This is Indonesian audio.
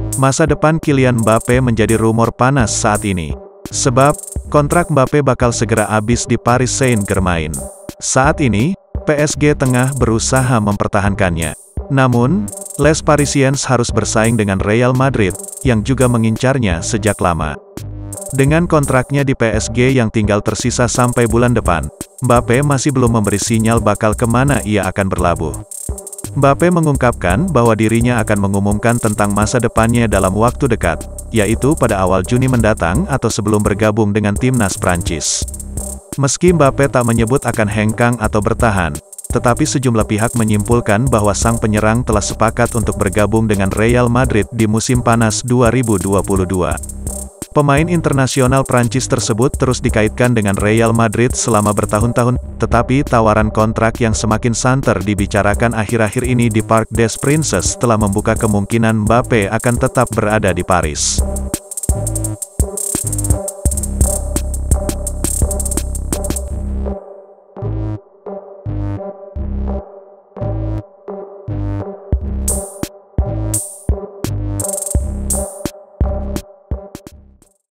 Masa depan Kylian Mbappe menjadi rumor panas saat ini. Sebab, kontrak Mbappe bakal segera habis di Paris Saint-Germain. Saat ini, PSG tengah berusaha mempertahankannya. Namun, Les Parisiens harus bersaing dengan Real Madrid, yang juga mengincarnya sejak lama. Dengan kontraknya di PSG yang tinggal tersisa sampai bulan depan, Mbappe masih belum memberi sinyal bakal kemana ia akan berlabuh. Mbappe mengungkapkan bahwa dirinya akan mengumumkan tentang masa depannya dalam waktu dekat, yaitu pada awal Juni mendatang atau sebelum bergabung dengan timnas Prancis. Meski Mbappe tak menyebut akan hengkang atau bertahan, tetapi sejumlah pihak menyimpulkan bahwa sang penyerang telah sepakat untuk bergabung dengan Real Madrid di musim panas 2022. Pemain internasional Prancis tersebut terus dikaitkan dengan Real Madrid selama bertahun-tahun, tetapi tawaran kontrak yang semakin santer dibicarakan akhir-akhir ini di Parc des Princes telah membuka kemungkinan Mbappe akan tetap berada di Paris.